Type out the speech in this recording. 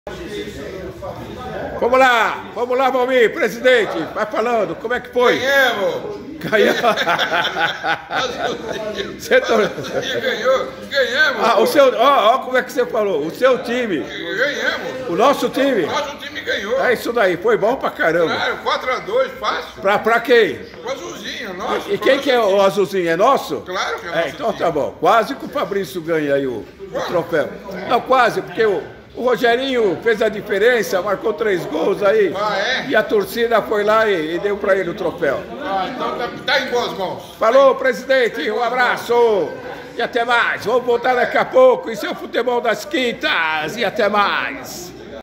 Vamos lá, Valmir, presidente, vai falando, como é que foi? Ganhamos! Ganhamos! Ah, o seu, ó, como é que você falou, o seu time. Ganhamos! O nosso time. Nosso time ganhou! É isso daí, foi bom pra caramba. Claro, 4-2, fácil. Pra quem? O azulzinho, nosso. E quem que é o azulzinho? É nosso? Claro que é nosso. Então tá bom, quase que o Fabrício ganha aí o troféu. Não, quase, porque o Rogerinho fez a diferença, marcou 3 gols aí. Ah, é? E a torcida foi lá e deu pra ele o troféu. Então tá em boas mãos. Falou, presidente, um abraço. E até mais. Vamos voltar daqui a pouco. Isso é o futebol das quintas. E até mais.